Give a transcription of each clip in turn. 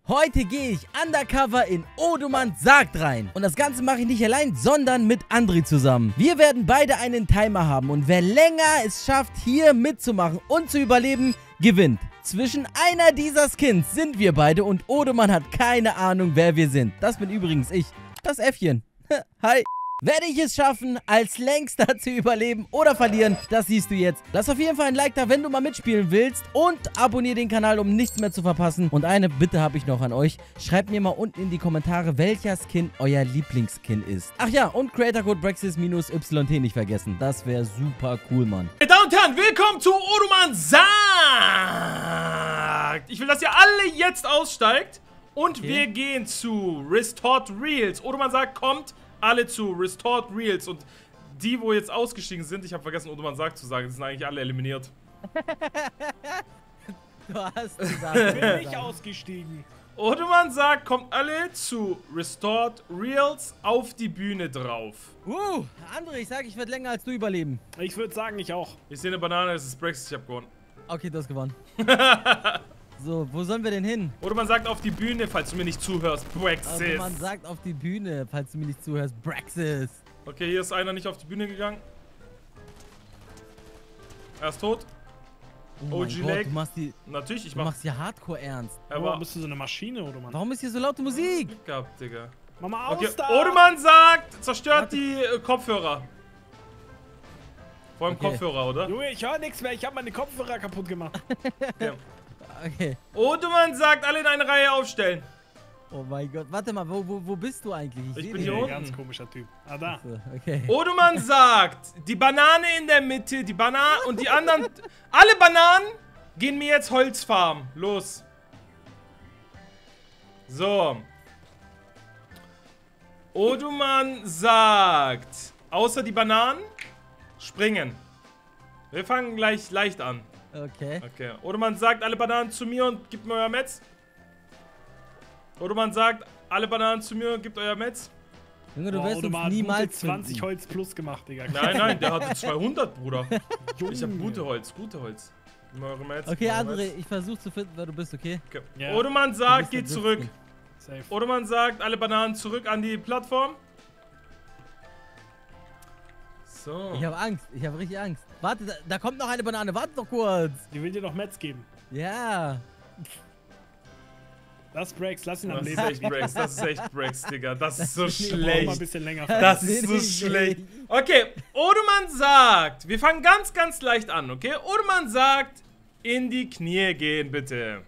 Heute gehe ich undercover in Odoman sagt rein. Und das Ganze mache ich nicht allein, sondern mit André zusammen. Wir werden beide einen Timer haben und wer länger es schafft, hier mitzumachen und zu überleben, gewinnt. Zwischen einer dieser Skins sind wir beide und Odoman hat keine Ahnung, wer wir sind. Das bin übrigens ich, das Äffchen. Hi. Werde ich es schaffen, als Längster zu überleben oder verlieren? Das siehst du jetzt. Lass auf jeden Fall ein Like da, wenn du mal mitspielen willst. Und abonniere den Kanal, um nichts mehr zu verpassen. Und eine Bitte habe ich noch an euch. Schreibt mir mal unten in die Kommentare, welcher Skin euer Lieblingsskin ist. Ach ja, und Creator-Code Brexis-YT nicht vergessen. Das wäre super cool, Mann. Meine Damen und Herren, willkommen zu Odoman sagt. Ich will, dass ihr alle jetzt aussteigt. Und wir gehen zu Restored Reels. Odoman sagt, kommt alle zu Restored Reels. Und die, wo jetzt ausgestiegen sind, ich habe vergessen, Odoman sagt zu sagen, die sind eigentlich alle eliminiert. Du hast gesagt, ich bin nicht ausgestiegen. Odoman sagt, kommt alle zu Restored Reels auf die Bühne drauf. André, ich sag, ich werde länger als du überleben. Ich würde sagen, ich auch. Ich sehe eine Banane, es ist Brexit, ich habe gewonnen. Okay, du hast gewonnen. So, wo sollen wir denn hin? Odoman sagt auf die Bühne, falls du mir nicht zuhörst, Brexit. Also man sagt auf die Bühne, falls du mir nicht zuhörst, Brexit. Okay, hier ist einer nicht auf die Bühne gegangen. Er ist tot. Oh OG mein Gott, Lake. du machst die, Natürlich, ich du mach. machst hier Hardcore ernst. Aber bist du so eine Maschine, oder Mann? Warum ist hier so laute Musik? Glück gehabt, Digga. Mach mal aus Okay, da! Odoman sagt, zerstört die Kopfhörer. Vor allem Okay. Kopfhörer, oder? Junge, ich höre nichts mehr. Ich habe meine Kopfhörer kaputt gemacht. Okay. Okay. Odoman sagt, alle in eine Reihe aufstellen. Oh mein Gott, warte mal, wo bist du eigentlich? Ich seh bin dich hier nicht. unten. Ganz komischer Typ. Ah, da. So, okay. Odoman sagt, die Banane in der Mitte, die Banane und die anderen, alle Bananen gehen mir jetzt Holz farmen. Los. So. Odoman sagt, außer die Bananen, springen. Wir fangen gleich leicht an. Okay. Okay. Odoman sagt, alle Bananen zu mir und gibt mir euer Metz. Odoman sagt, alle Bananen zu mir und gibt euer Metz. Junge, du wirst uns Odoman hat niemals gute 20 finden. Holz plus gemacht, Digga. Nein, der hatte 200, Bruder. Junge. Ich habe gute Holz. Gib mir eure Metz. Okay, gib mir eure André, Metz. ich versuche zu finden, wer du bist, okay? Okay. Ja. Odoman Du sagt, bist der geht zurück. Driftkin. Safe. Odoman sagt, alle Bananen zurück an die Plattform. So. Ich habe Angst, ich habe richtig Angst. Warte, da kommt noch eine Banane, warte doch kurz. Die will dir noch Metz geben. Ja. Das ist Brex, lass ihn am Das ist Leben. echt Brex, das ist echt Brex, Digga. Das ist so Wir brauchen mal ein schlecht. bisschen länger. Das Nee, ist so nee, schlecht. nee. Okay, Odoman sagt, wir fangen ganz, ganz leicht an, okay? Odoman sagt, in die Knie gehen, bitte.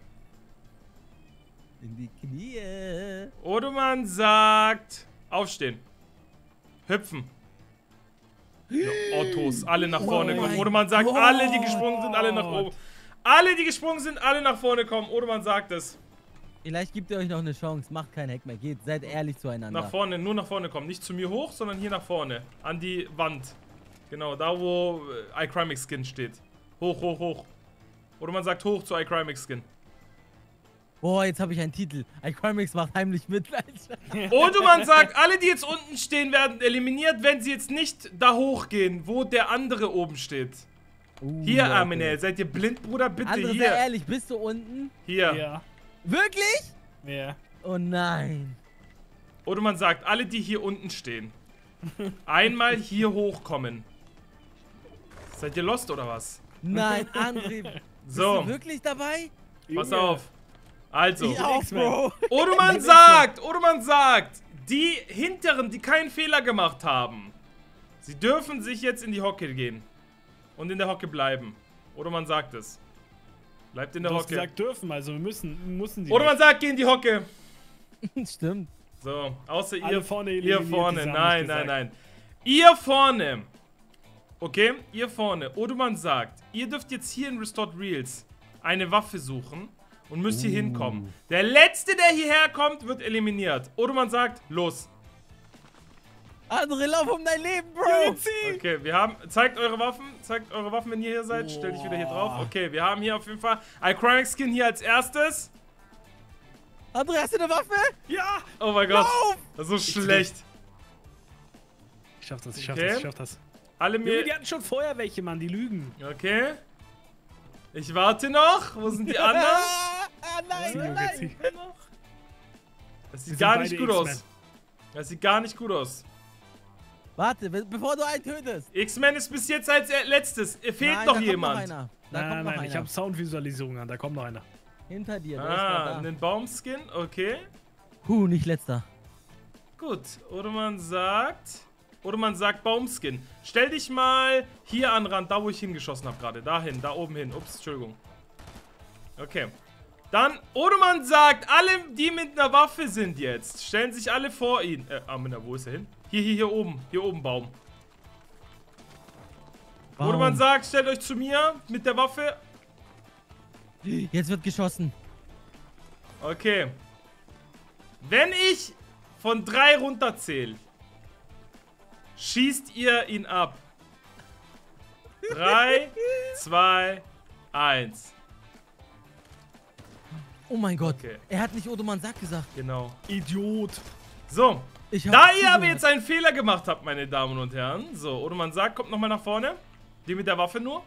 In die Knie. Odoman sagt, aufstehen. Hüpfen. Ja, Ottos, alle nach vorne kommen. mein Odoman sagt, Gott. alle, die gesprungen sind, alle nach oben. Alle, die gesprungen sind, alle nach vorne kommen. Odoman sagt es. Vielleicht gibt ihr euch noch eine Chance, macht keinen Hack mehr, geht, seid ehrlich zueinander. Nach vorne, nur nach vorne kommen. Nicht zu mir hoch, sondern hier nach vorne. An die Wand. Genau, da wo iCrimix Skin steht. Hoch, hoch, hoch. Odoman sagt hoch zu iCrimix Skin. Boah, jetzt habe ich einen Titel. iCrimix macht heimlich mit, Alter. Odoman sagt, alle, die jetzt unten stehen, werden eliminiert, wenn sie jetzt nicht da hochgehen, wo der andere oben steht. Hier, Leute. Arminel, seid ihr blind, Bruder? Bitte André, sei hier. ehrlich, bist du unten? Hier. Ja. Wirklich? Ja. Oh nein. Odoman sagt, alle, die hier unten stehen, einmal hier hochkommen. Seid ihr lost oder was? Nein, André, bist So, du wirklich dabei? pass Junge. auf. Also, Ich auch, Bro. Odoman sagt, die Hinteren, die keinen Fehler gemacht haben, sie dürfen sich jetzt in die Hocke gehen. Und in der Hocke bleiben. Odoman sagt es. Bleibt in der Du hast Hocke. gesagt dürfen, also wir mussten die. Odoman sagt, geh in die Hocke. Stimmt. So, außer Alle ihr vorne Ihr eliminiert, vorne, die haben nein, nicht nein, gesagt. nein. Ihr vorne. Okay, ihr vorne. Odoman sagt, ihr dürft jetzt hier in Restored Reels eine Waffe suchen und müsst hier hinkommen. Der Letzte, der hierher kommt, wird eliminiert. Odoman sagt, los. André, lauf um dein Leben, Bro. Okay, wir haben, zeigt eure Waffen, wenn ihr hier seid. Stell dich wieder hier drauf. Okay, wir haben hier auf jeden Fall iCrimix Skin hier als erstes. André, hast du eine Waffe? Ja! Oh mein Gott, Lauf! das ist so schlecht. Ich schaff das, Okay. ich schaff das. Alle Junge, mir. die hatten schon vorher welche, Mann, die lügen. Okay. Ich warte noch. Wo sind die anderen? Nein, Zieh, nein, Junge, nein. zieh. Das Wir sieht sind gar nicht beide gut X-Men. aus. Das sieht gar nicht gut aus. Warte, bevor du einen tötest. X-Men ist bis jetzt als letztes. Fehlt Nein, noch da jemand. Kommt noch einer. Da kommt Nein, noch nein, einer. ich habe Soundvisualisierung an, da kommt noch einer. Hinter dir, der ist da. einen Baumskin, okay. Nicht letzter. Gut, oder man sagt Baumskin. Stell dich mal hier an den Rand, da wo ich hingeschossen habe gerade. Dahin, da oben hin. Ups, Entschuldigung. Okay. Dann, oder man sagt, alle, die mit einer Waffe sind jetzt, stellen sich alle vor ihn. Wo ist er hin? Hier oben, Baum. Oder man sagt, stellt euch zu mir mit der Waffe. Jetzt wird geschossen. Okay. Wenn ich von 3 runterzähle, schießt ihr ihn ab. 3, 2, 1. Oh mein Gott. Okay. Er hat nicht Odoman Sack gesagt. Genau. Idiot. So. Ich hab Da ihr zugehört. aber jetzt einen Fehler gemacht habt, meine Damen und Herren. So, oder man sagt, kommt nochmal nach vorne. Die mit der Waffe nur.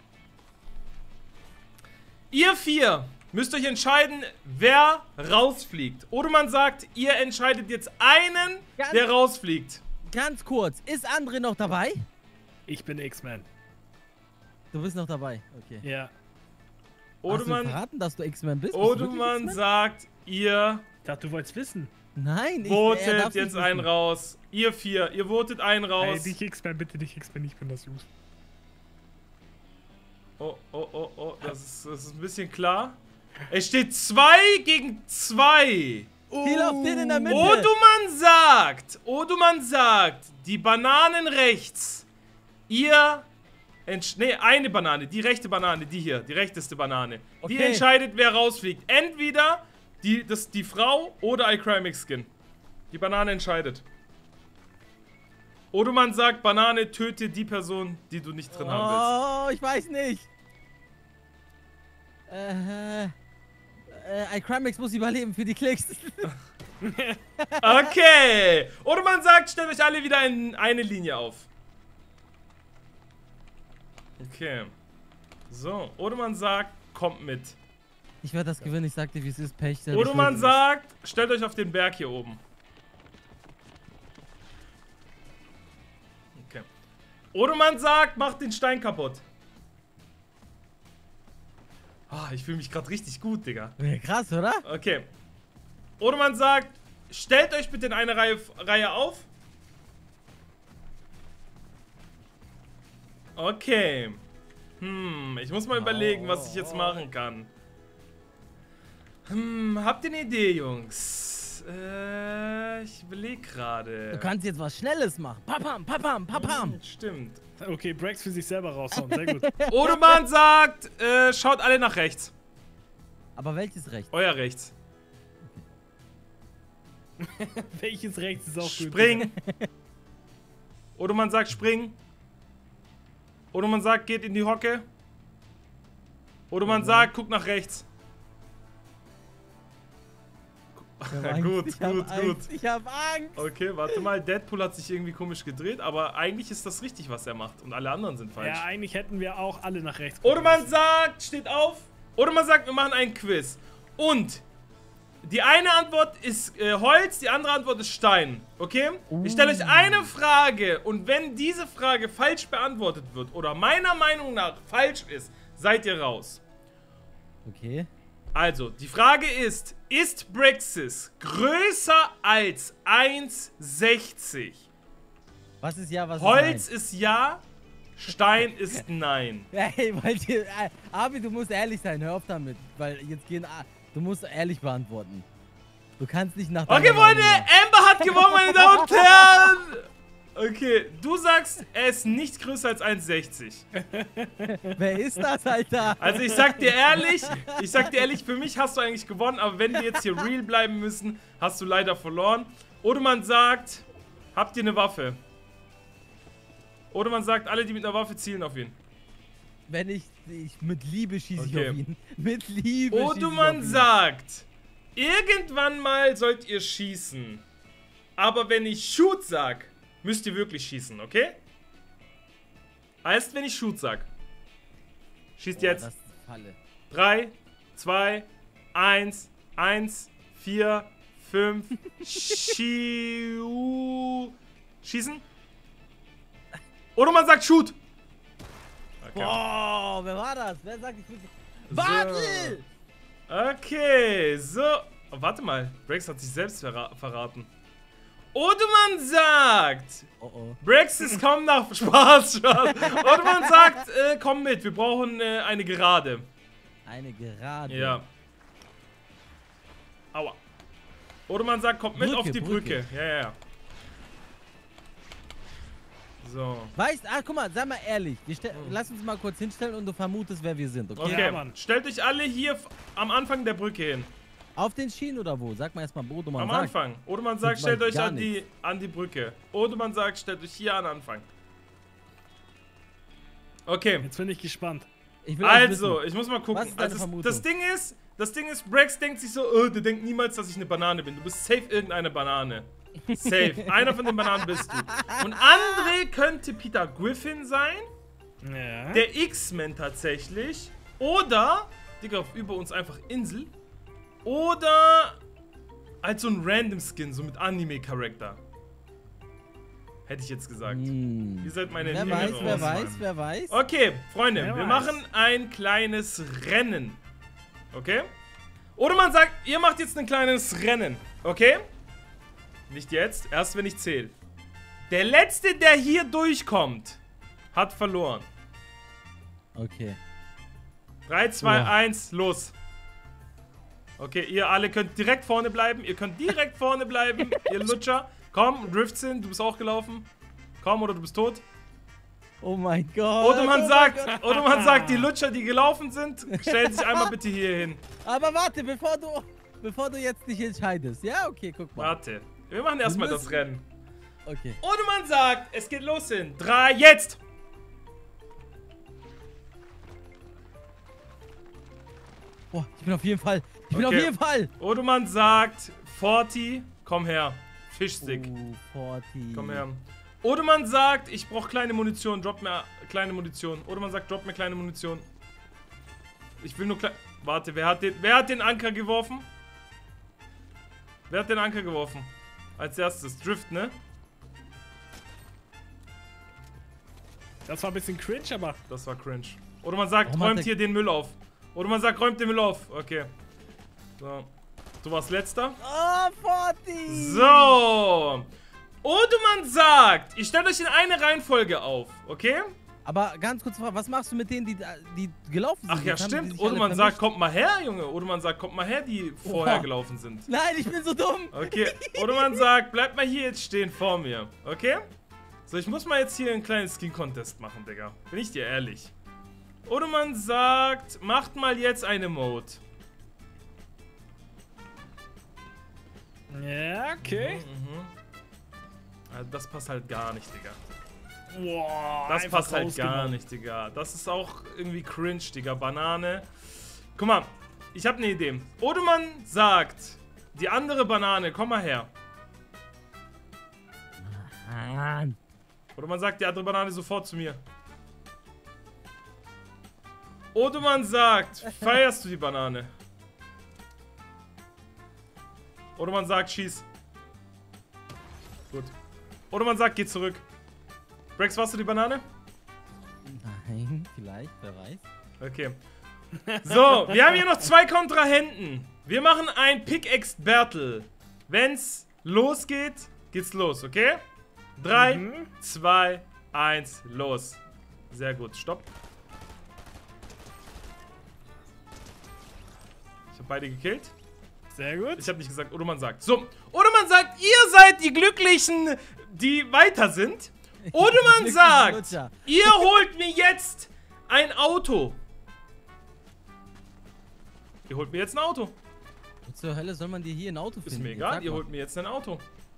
Ihr 4 müsst euch entscheiden, wer rausfliegt. Oder man sagt, ihr entscheidet jetzt einen, der rausfliegt. Ganz kurz, ist André noch dabei? Ich bin X-Men. Du bist noch dabei, okay. Ja. Oder Hast du man, verraten, dass du X-Men bist? Bist du oder wirklich man X-Men? sagt, ihr Ich dachte, du wolltest wissen. Nein, er votet darf's jetzt nicht einen wissen. raus. Ihr 4, ihr votet einen Ey, raus. nicht X-Men, bitte nicht X-Men, ich bin das Just. Oh, das ist ein bisschen klar. Es steht 2 gegen 2. Ziel auf den in der Mitte. Oduman sagt, die Bananen rechts. Eine Banane, die rechte Banane, die hier, die rechteste Banane. Die Okay. entscheidet, wer rausfliegt. Entweder die Frau oder iCrimix Skin. Die Banane entscheidet. Oduman sagt, Banane, töte die Person, die du nicht drin haben willst. Ich weiß nicht. iCrimix muss überleben für die Klicks. Okay. Oder man sagt, stellt euch alle wieder in eine Linie auf. Okay. So. Oder man sagt, kommt mit. Ich werde das gewinnen, ich sagte, wie es ist, Pech. Oder man sagt, stellt euch auf den Berg hier oben. Okay. Oder man sagt, macht den Stein kaputt. Ich fühle mich gerade richtig gut, Digga. Ja, krass, oder? Okay. Oder man sagt, stellt euch bitte in eine Reihe auf. Okay. Ich muss mal überlegen, was ich jetzt machen kann. Habt ihr eine Idee, Jungs? Ich überlege gerade. Du kannst jetzt was Schnelles machen. Papam, papam, papam. Stimmt. Okay, Brax für sich selber raushauen, sehr gut. Oder man sagt, schaut alle nach rechts. Aber welches Recht? Euer rechts. Welches rechts ist auch gut? Spring. Oder man sagt, spring. Oder man sagt, geht in die Hocke. Oder man sagt, guck nach rechts. Gut. Ich hab Angst. Okay, warte mal. Deadpool hat sich irgendwie komisch gedreht, aber eigentlich ist das richtig, was er macht. Und alle anderen sind falsch. Ja, eigentlich hätten wir auch alle nach rechts Oder gucken man müssen. sagt, steht auf. Oder man sagt, wir machen einen Quiz. Und die eine Antwort ist Holz, die andere Antwort ist Stein. Okay? Ich stelle euch eine Frage und wenn diese Frage falsch beantwortet wird oder meiner Meinung nach falsch ist, seid ihr raus. Okay. Also, die Frage ist Brexis größer als 1,60? Was ist ja, was Holz ist ja, Stein ist nein. ist nein? Hey, Abi, du musst ehrlich sein, hör auf damit. Weil jetzt du musst ehrlich beantworten. Du kannst nicht nach Okay, Freunde, Amber hat gewonnen, meine Damen und Herren. Okay, du sagst, er ist nicht größer als 1,60. Wer ist das, Alter? Also ich sag dir ehrlich, für mich hast du eigentlich gewonnen, aber wenn wir jetzt hier real bleiben müssen, hast du leider verloren. Oder man sagt, habt ihr eine Waffe? Oder man sagt, alle, die mit einer Waffe zielen auf ihn. Wenn ich mit Liebe schieße ich Okay. auf ihn. Mit Liebe schieße Oder ich man auf ihn. sagt, irgendwann mal sollt ihr schießen. Aber wenn ich Shoot sag, müsst ihr wirklich schießen, okay? Heißt, wenn ich Shoot sag. Schießt Oh, jetzt. das ist eine Falle. 3, 2, 1, 1, 4, 5. Schießen. Oder man sagt Shoot. Okay. Boah, wer war das? Wer sagt, ich will... Bartel! Okay, so. Oh, warte mal. Brax hat sich selbst verraten. Odemann sagt. Oh. Braxis, komm nach Spaß. Odemann sagt, komm mit. Wir brauchen eine Gerade. Eine Gerade. Ja. Aua. Odemann sagt, kommt mit auf die Brücke. Ja. So. Weißt, guck mal, sei mal ehrlich. Lass uns mal kurz hinstellen und du vermutest, wer wir sind, okay? Okay, Ja, Mann. stellt euch alle hier am Anfang der Brücke hin. Auf den Schienen oder wo? Sag mal erstmal, wo du mal Am sagst. Anfang. Odemann sagt, Ich stellt weiß euch gar an die Brücke. Odemann sagt, stellt euch hier an Anfang. Okay. Jetzt bin ich gespannt. Ich will Also, wissen. ich muss mal gucken. Was ist deine Also, Vermutung? das Ding ist, Brax denkt sich so, der denkt niemals, dass ich eine Banane bin. Du bist safe irgendeine Banane. Safe. Einer von den Bananen bist du. Und André könnte Peter Griffin sein. Ja. Der X-Men tatsächlich. Oder, Digga, über uns einfach Insel. Oder als so ein Random Skin, so mit Anime-Charakter. Hätte ich jetzt gesagt. Ihr seid meine Wer weiß. Okay, Freunde, Wer wir weiß. machen ein kleines Rennen. Okay? Oder man sagt, ihr macht jetzt ein kleines Rennen. Okay? Nicht jetzt, erst wenn ich zähle. Der Letzte, der hier durchkommt, hat verloren. Okay. 3, 2, Ja. 1, los. Okay, ihr alle könnt direkt vorne bleiben. Ihr könnt direkt vorne bleiben, ihr Lutscher. Komm, Driftsin, du bist auch gelaufen. Komm, oder du bist tot. Oh mein Gott. Oder man oh sagt, mein Gott. oder man sagt, die Lutscher, die gelaufen sind, stellen sich einmal bitte hier hin. Aber warte, bevor du jetzt dich entscheidest. Ja, okay, guck mal. Warte, wir machen erstmal das müssen- Rennen. Okay. Oder man sagt, es geht los in 3, jetzt. Boah, ich bin auf jeden Fall. Okay. Auf jeden Fall. Oder man sagt, 40, komm her. Fischstick. 40. Komm her. Oder man sagt, ich brauche kleine Munition, drop mir kleine Munition. Oder man sagt, drop mir kleine Munition. Ich will nur klein... Warte, wer hat den Anker geworfen? Wer hat den Anker geworfen? Als erstes. Drift, ne? Das war ein bisschen cringe, aber. Das war cringe. Oder man sagt, Warum hat räumt der- hier den Müll auf. Oder man sagt, räumt den Müll auf. Okay. So. Du warst letzter. Oh, 40. So. Oder man sagt, ich stelle euch in eine Reihenfolge auf. Okay? Aber ganz kurz, was machst du mit denen, die gelaufen sind? Ach ja, Jetzt haben die stimmt. sich Oder alle man sagt, vermischt. kommt mal her, Junge. Oder man sagt, kommt mal her, die vorher gelaufen sind. Nein, ich bin so dumm. Okay. Oder man sagt, bleibt mal hier jetzt stehen vor mir. Okay? So, ich muss mal jetzt hier einen kleinen Skin-Contest machen, Digga. Bin ich dir ehrlich. Oder man sagt, macht mal jetzt eine Mode. Ja, okay. Das passt halt gar nicht, Digga. Wow, Das einfach passt halt gar rausgenommen. nicht, Digga. Das ist auch irgendwie cringe, Digga. Banane. Guck mal, ich habe eine Idee. Oder man sagt, die andere Banane, komm mal her. Mann. Oder man sagt, die andere Banane sofort zu mir. Oder man sagt, feierst du die Banane? Oder man sagt, schieß. Gut. Oder man sagt, geh zurück. Brax, warst du die Banane? Nein, vielleicht, wer weiß. Okay. So, wir haben hier noch 2 Kontrahenten. Wir machen ein Pickaxe Battle. Wenn's losgeht, geht's los, okay? 3, 2, 1, los. Sehr gut, stopp. Ich habe beide gekillt. Sehr gut. Ich habe nicht gesagt, oder man sagt. So, oder man sagt, ihr seid die Glücklichen, die weiter sind. Oder man sagt, Lutscher. ihr holt mir jetzt ein Auto. Ihr holt mir jetzt ein Auto. Wo zur Hölle soll man dir hier ein Auto finden? Ist mir Jetzt egal, sag ihr mal. holt mir jetzt ein Auto.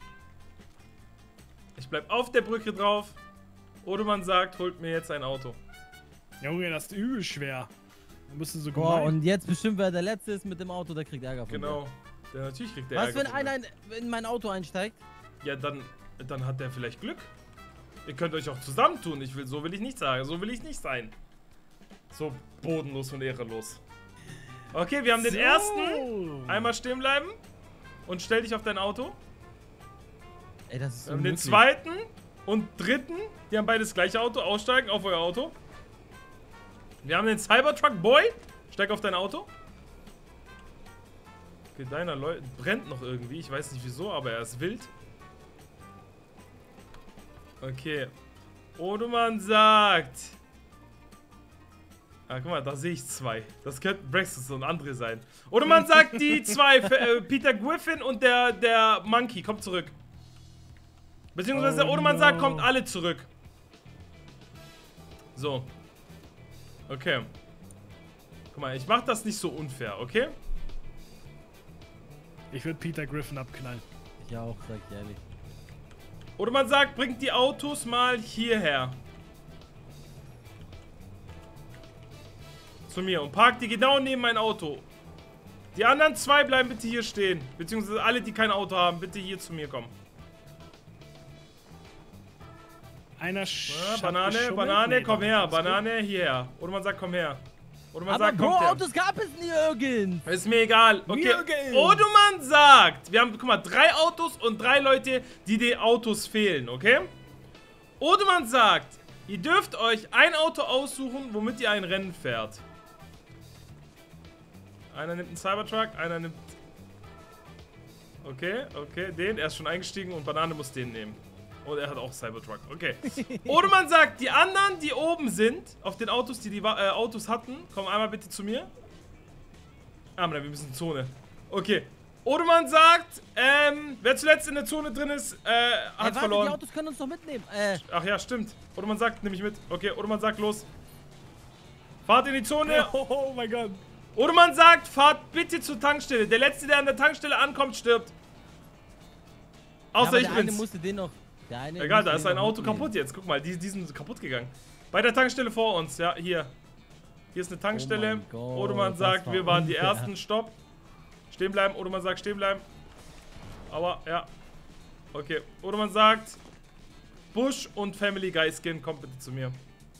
Ich bleib auf der Brücke drauf. Oder man sagt, holt mir jetzt ein Auto. Junge, das ist übel schwer. Du bist so Boah, gemein. und jetzt bestimmt, wer der Letzte ist mit dem Auto, der kriegt Ärger von Genau. Der natürlich kriegt der dir. Was, Ärger wenn von mir. einer in mein Auto einsteigt? Ja, dann hat der vielleicht Glück. Ihr könnt euch auch zusammentun. So will ich nicht sagen. So will ich nicht sein. So bodenlos und ehrenlos. Okay, wir haben den ersten. Einmal stehen bleiben. und stell dich auf dein Auto. Ey, das ist so Den zweiten und dritten, die haben beide das gleiche Auto, aussteigen auf euer Auto. Wir haben den Cybertruck Boy. Steig auf dein Auto. Okay, deiner brennt noch irgendwie. Ich weiß nicht wieso, aber er ist wild. Okay. Odoman sagt. Ah, guck mal, da sehe ich zwei. Das könnten Brexit und andere sein. Odoman sagt, die zwei, Peter Griffin und der Monkey, kommt zurück. Beziehungsweise der Odoman sagt, kommt alle zurück. So. Okay. Guck mal, ich mach das nicht so unfair, okay? Ich würde Peter Griffin abknallen. Ich auch, sag ich ehrlich. Oder man sagt, bringt die Autos mal hierher. Zu mir und parkt die genau neben mein Auto. Die anderen zwei bleiben bitte hier stehen. Beziehungsweise alle, die kein Auto haben, bitte hier zu mir kommen. Banane, komm her. Banane, hierher. Oder man sagt, komm her. Oder man sagt, Bro, kommt her. Autos gab es nirgends. Ist mir egal. Okay. Odoman sagt, wir haben, guck mal, 3 Autos und 3 Leute, die den Autos fehlen, okay? Odoman sagt, ihr dürft euch ein Auto aussuchen, womit ihr ein Rennen fährt. Einer nimmt einen Cybertruck, einer nimmt... Okay, den. Er ist schon eingestiegen und Banane muss den nehmen. Und er hat auch Cybertruck. Okay. Odoman sagt, die anderen, die oben sind, auf den Autos, die Autos hatten, kommen einmal bitte zu mir. Ah, wir müssen in die Zone. Okay. Odoman sagt, wer zuletzt in der Zone drin ist, hat verloren. Die Autos können uns doch mitnehmen. Ach ja, stimmt. Odoman sagt, nehme ich mit. Okay, Odoman sagt, los. Fahrt in die Zone. Oh mein Gott. Odoman sagt, fahrt bitte zur Tankstelle. Der Letzte, der an der Tankstelle ankommt, stirbt. Außer ich bin's. Der eine musste den noch... Egal, da ist ein Auto kaputt jetzt. Guck mal, die sind kaputt gegangen. Bei der Tankstelle vor uns, ja, hier. Hier ist eine Tankstelle. Oh Odoman sagt, wir waren die Ersten. Stopp. Stehen bleiben. Odoman sagt, stehen bleiben. Aber, ja. Okay. Odoman sagt, Bush und Family Guy Skin, kommt bitte zu mir.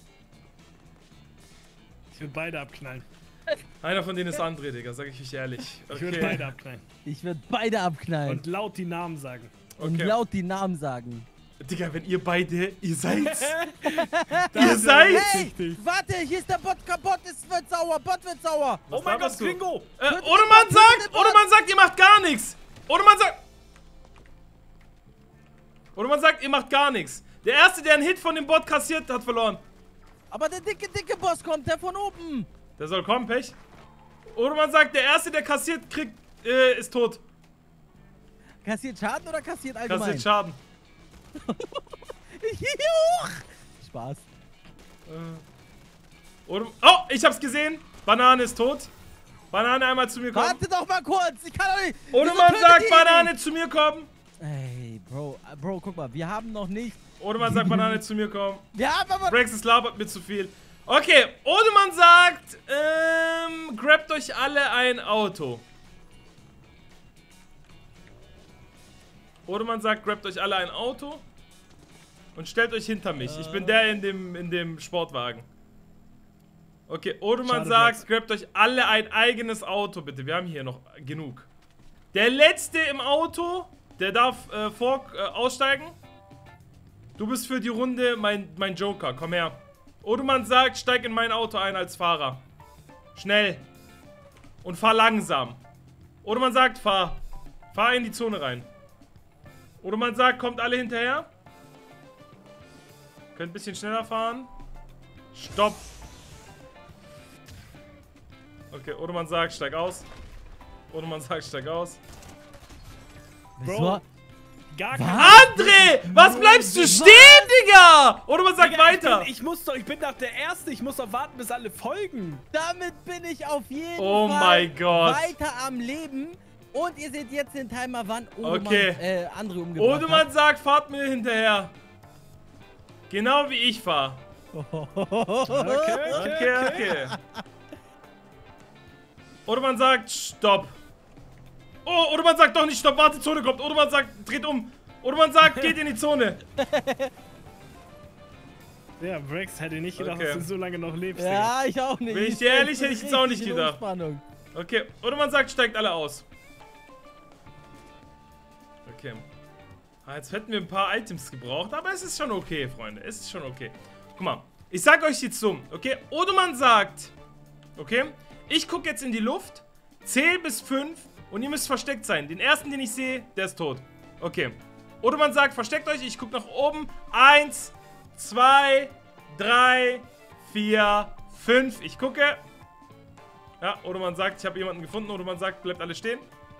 Ich würde beide abknallen. Einer von denen ist André, Digga, sag ich euch ehrlich. Okay. Ich würde beide abknallen. Ich würde beide abknallen. Und laut die Namen sagen. Und laut die Namen sagen. Digga, wenn ihr beide, ihr seid's. Ihr seid. Hey, warte, hier ist der Bot kaputt, es wird sauer, Bot wird sauer. Oh mein Gott, Gringo. Odoman sagt, ihr macht gar nichts. Odoman sagt, ihr macht gar nichts. Der Erste, der einen Hit von dem Bot kassiert, hat verloren. Aber der dicke Boss kommt, der von oben. Der soll kommen, Pech. Odoman sagt, der Erste, der kassiert, ist tot. Kassiert Schaden oder kassiert allgemein? Kassiert Schaden. Spaß. Oh, ich hab's gesehen. Banane ist tot. Banane einmal zu mir kommen. Warte doch mal kurz, ich kann doch nicht. Odoman sagt, Banane zu mir kommen. Ey, Bro, guck mal, wir haben noch nicht. Odoman sagt, Banane zu mir kommen. Wir haben aber... Brexis labert mir zu viel. Okay, Odoman sagt, grabt euch alle ein Auto. Odoman sagt, grabt euch alle ein Auto und stellt euch hinter mich. Ich bin der in dem Sportwagen. Okay, Odoman sagt, grabt euch alle ein eigenes Auto, bitte. Wir haben hier noch genug. Der Letzte im Auto, der darf aussteigen. Du bist für die Runde mein Joker. Komm her. Odoman sagt, steig in mein Auto ein als Fahrer. Schnell. Und fahr langsam. Odoman sagt, fahr. Fahr in die Zone rein. Oder man sagt, kommt alle hinterher. Könnt ein bisschen schneller fahren. Stopp. Okay, oder man sagt, steig aus. Oder man sagt, steig aus. Bro, gar kein... André! Was bleibst du stehen, Digga? Oder man sagt, Digga, weiter. Ich bin nach der Erste. Ich muss doch warten, bis alle folgen. Damit bin ich auf jeden Oh Fall mein Gott. weiter am Leben. Und ihr seht jetzt den Timer, wann Odoman André umgebracht Odoman hat. sagt, fahrt mir hinterher. Genau wie ich fahr. Okay. Odoman sagt, stopp. Oh, Odoman sagt doch nicht stopp, warte, Zone kommt. Odoman sagt, dreht um. Odoman sagt, geht in die Zone. Ja, Brex hätte nicht gedacht, Okay. dass du so lange noch lebst. Ja, ich auch nicht. Bin ich dir ehrlich, hätte ich jetzt auch nicht Richtig gedacht. Umspannung. Okay, Odoman sagt, steigt alle aus. Okay. Jetzt hätten wir ein paar Items gebraucht, aber es ist schon okay, Freunde. Es ist schon okay. Guck mal, ich sag euch jetzt so, okay? Odoman sagt, okay? Ich gucke jetzt in die Luft, zähl bis 5 und ihr müsst versteckt sein. Den ersten, den ich sehe, der ist tot. Okay. Odoman sagt, versteckt euch, ich gucke nach oben. 1, 2, 3, 4, 5. Ich gucke. Ja, Odoman sagt, ich habe jemanden gefunden. Odoman sagt, bleibt alle stehen.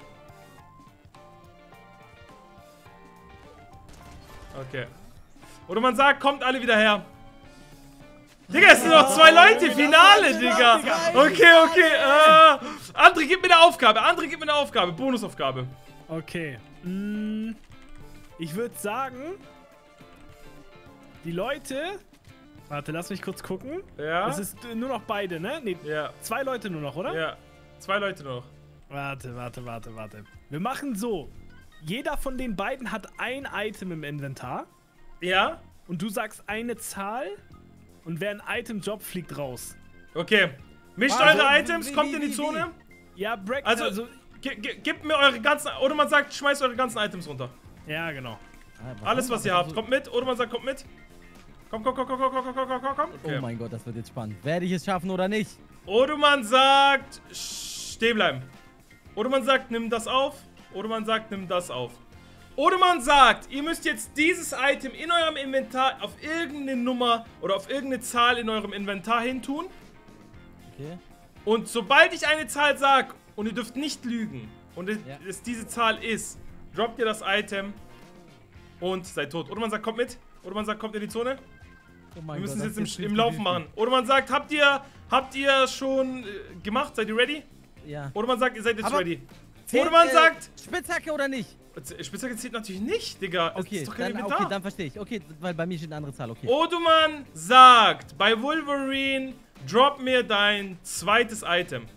Okay. Odoman sagt, kommt alle wieder her. Digga, es sind noch 2 Leute, Finale, Digga. Okay. André, gib mir eine Aufgabe. Bonusaufgabe. Okay. Ich würde sagen, die Leute... Warte, lass mich kurz gucken. Ja. Es ist nur noch beide, ne? Nee, Ja. 2 Leute nur noch, oder? Ja. 2 Leute noch. Warte. Wir machen so. Jeder von den beiden hat ein Item im Inventar. Ja? Und du sagst eine Zahl. Und wer ein Item droppt, fliegt raus. Okay. Mischt Also, eure Items, kommt in die Zone. Ja, Break. Also gebt mir eure ganzen... Oder man sagt, schmeißt eure ganzen Items runter. Ja, genau. Alles, was ihr habt. Kommt mit. Oder man sagt, kommt mit. Komm. Okay. Oh mein Gott, das wird jetzt spannend. Werde ich es schaffen oder nicht? Oder man sagt, stehen bleiben. Oder man sagt, nimm das auf. Oder man sagt, nimm das auf. Oder man sagt, ihr müsst jetzt dieses Item in eurem Inventar auf irgendeine Nummer oder auf irgendeine Zahl in eurem Inventar hin tun. Okay. Und sobald ich eine Zahl sage, und ihr dürft nicht lügen, und es diese Zahl ist, droppt ihr das Item und seid tot. Oder man sagt, kommt mit. Oder man sagt, kommt in die Zone. Oh mein Wir müssen Gott, es jetzt im Laufen machen. Oder man sagt, habt ihr schon gemacht? Seid ihr ready? Ja. Oder man sagt, ihr seid jetzt Aber ready. Zählt, Oder man sagt... Spitzhacke oder nicht? Spitzhacke zählt natürlich nicht, Digga. Es Okay, ist doch kein dann, Inventar. okay, dann verstehe ich. Okay, weil bei mir steht eine andere Zahl, okay. Oder man sagt, bei Wolverine, drop mir dein zweites Item.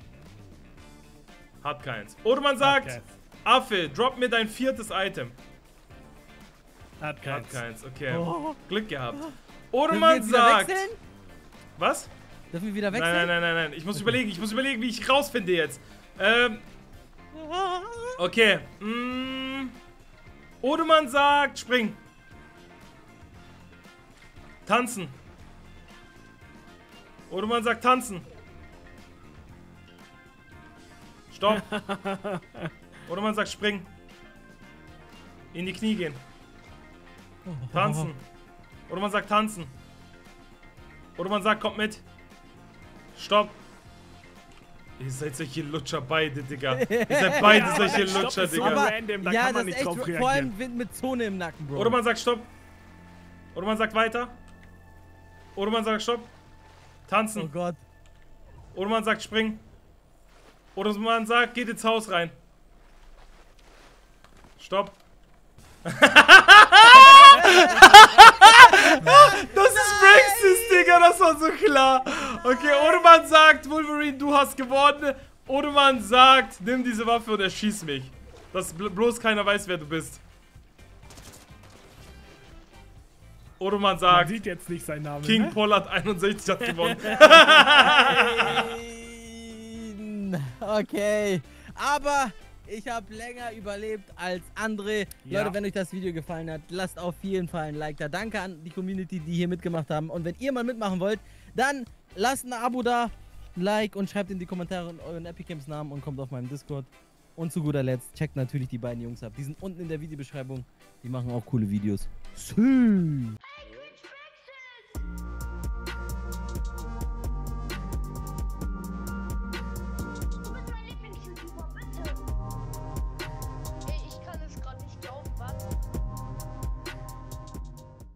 Hat keins. Oder man sagt, Okay. Affe, drop mir dein 4. Item. Hat keins. Hat keins, okay. Oh. Glück gehabt. Oder Dürfen wir man jetzt wieder sagt... wechseln? Was? Dürfen wir wieder wechseln? Nein. Ich muss überlegen, wie ich rausfinde jetzt. Okay. Oder man sagt, spring. Tanzen. Oder man sagt, tanzen. Stopp. Oder man sagt, spring. In die Knie gehen. Tanzen. Oder man sagt, tanzen. Oder man sagt, kommt mit. Stopp. Ihr seid solche Lutscher beide, Digga. Ihr seid beide solche Lutscher, ist so Digga. random, da ja, kann man das nicht ist drauf echt, reagieren. vor allem mit Zone im Nacken, Bro. Oder man sagt Stopp. Oder man sagt weiter. Oder man sagt Stopp. Tanzen. Oh Gott. Oder man sagt springen. Oder man sagt, geht ins Haus rein. Stopp. Das ist Praxis, Digga, das war so klar. Okay, oder man sagt, Wolverine, du hast gewonnen. Oder man sagt, nimm diese Waffe und erschieß mich. Dass bloß keiner weiß, wer du bist. Oder man Man sagt, sieht jetzt nicht seinen Namen. King ne? Pollard 61 hat gewonnen. Nein. Okay. Aber ich habe länger überlebt als andere. Ja. Leute, wenn euch das Video gefallen hat, lasst auf jeden Fall ein Like da. Danke an die Community, die hier mitgemacht haben. Und wenn ihr mal mitmachen wollt, dann lasst ein Abo da, ein Like und schreibt in die Kommentare euren Epic Games Namen und kommt auf meinen Discord. Und zu guter Letzt, checkt natürlich die beiden Jungs ab. Die sind unten in der Videobeschreibung. Die machen auch coole Videos. Sü.